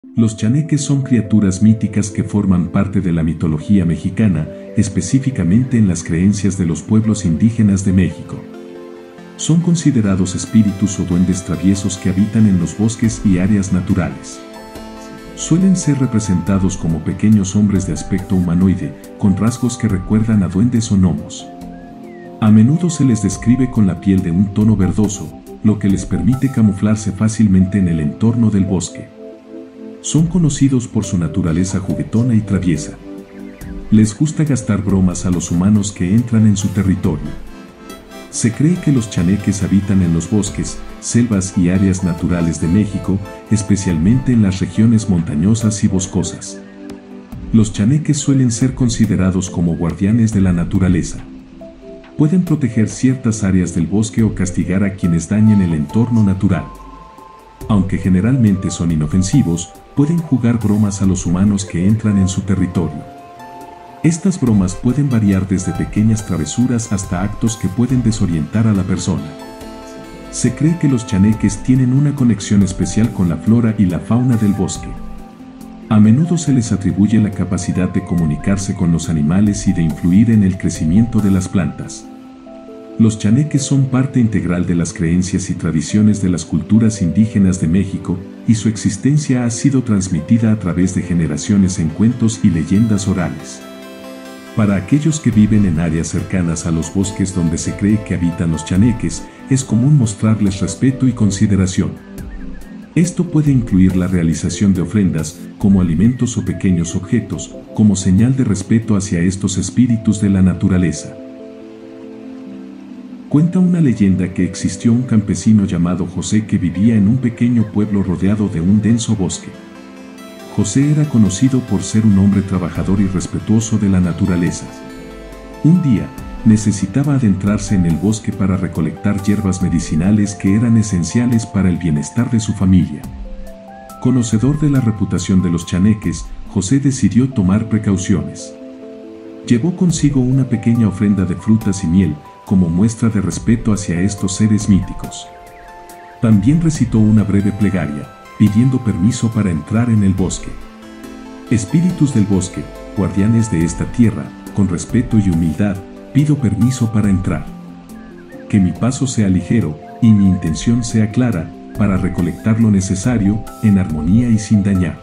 Los chaneques son criaturas míticas que forman parte de la mitología mexicana, específicamente en las creencias de los pueblos indígenas de México. Son considerados espíritus o duendes traviesos que habitan en los bosques y áreas naturales. Suelen ser representados como pequeños hombres de aspecto humanoide, con rasgos que recuerdan a duendes o gnomos. A menudo se les describe con la piel de un tono verdoso, lo que les permite camuflarse fácilmente en el entorno del bosque. Son conocidos por su naturaleza juguetona y traviesa. Les gusta gastar bromas a los humanos que entran en su territorio. Se cree que los chaneques habitan en los bosques, selvas y áreas naturales de México, especialmente en las regiones montañosas y boscosas. Los chaneques suelen ser considerados como guardianes de la naturaleza. Pueden proteger ciertas áreas del bosque o castigar a quienes dañen el entorno natural. Aunque generalmente son inofensivos, pueden jugar bromas a los humanos que entran en su territorio. Estas bromas pueden variar desde pequeñas travesuras hasta actos que pueden desorientar a la persona. Se cree que los chaneques tienen una conexión especial con la flora y la fauna del bosque. A menudo se les atribuye la capacidad de comunicarse con los animales y de influir en el crecimiento de las plantas. Los chaneques son parte integral de las creencias y tradiciones de las culturas indígenas de México, y su existencia ha sido transmitida a través de generaciones en cuentos y leyendas orales. Para aquellos que viven en áreas cercanas a los bosques donde se cree que habitan los chaneques, es común mostrarles respeto y consideración. Esto puede incluir la realización de ofrendas, como alimentos o pequeños objetos, como señal de respeto hacia estos espíritus de la naturaleza. Cuenta una leyenda que existió un campesino llamado José que vivía en un pequeño pueblo rodeado de un denso bosque. José era conocido por ser un hombre trabajador y respetuoso de la naturaleza. Un día, necesitaba adentrarse en el bosque para recolectar hierbas medicinales que eran esenciales para el bienestar de su familia. Conocedor de la reputación de los chaneques, José decidió tomar precauciones. Llevó consigo una pequeña ofrenda de frutas y miel, como muestra de respeto hacia estos seres míticos. También recitó una breve plegaria, pidiendo permiso para entrar en el bosque. Espíritus del bosque, guardianes de esta tierra, con respeto y humildad, pido permiso para entrar. Que mi paso sea ligero, y mi intención sea clara, para recolectar lo necesario, en armonía y sin dañar.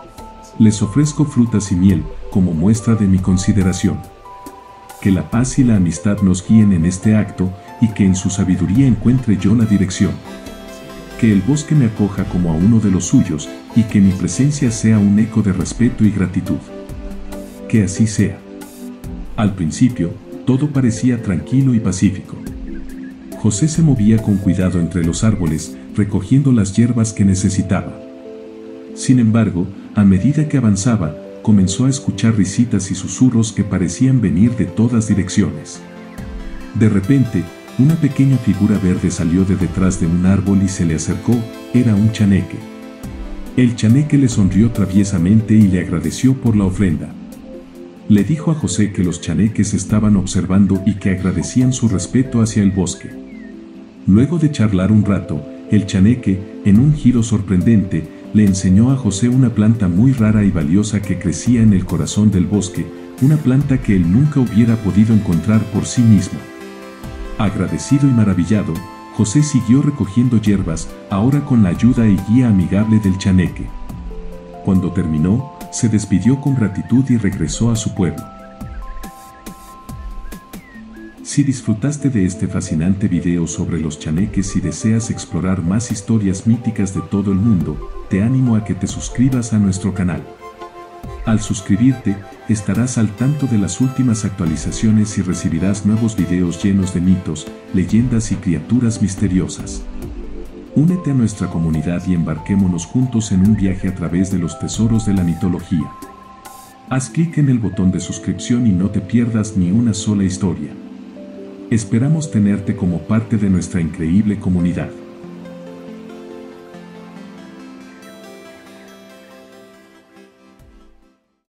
Les ofrezco frutas y miel, como muestra de mi consideración. Que la paz y la amistad nos guíen en este acto, y que en su sabiduría encuentre yo la dirección. Que el bosque me acoja como a uno de los suyos, y que mi presencia sea un eco de respeto y gratitud. Que así sea. Al principio, todo parecía tranquilo y pacífico. José se movía con cuidado entre los árboles, recogiendo las hierbas que necesitaba. Sin embargo, a medida que avanzaba, comenzó a escuchar risitas y susurros que parecían venir de todas direcciones. De repente, una pequeña figura verde salió de detrás de un árbol y se le acercó. Era un chaneque. El chaneque le sonrió traviesamente y le agradeció por la ofrenda. Le dijo a José que los chaneques estaban observando y que agradecían su respeto hacia el bosque. Luego de charlar un rato, el chaneque, en un giro sorprendente, le enseñó a José una planta muy rara y valiosa que crecía en el corazón del bosque, una planta que él nunca hubiera podido encontrar por sí mismo. Agradecido y maravillado, José siguió recogiendo hierbas, ahora con la ayuda y guía amigable del chaneque. Cuando terminó, se despidió con gratitud y regresó a su pueblo. Si disfrutaste de este fascinante video sobre los chaneques y deseas explorar más historias míticas de todo el mundo, te animo a que te suscribas a nuestro canal. Al suscribirte, estarás al tanto de las últimas actualizaciones y recibirás nuevos videos llenos de mitos, leyendas y criaturas misteriosas. Únete a nuestra comunidad y embarquémonos juntos en un viaje a través de los tesoros de la mitología. Haz clic en el botón de suscripción y no te pierdas ni una sola historia. Esperamos tenerte como parte de nuestra increíble comunidad.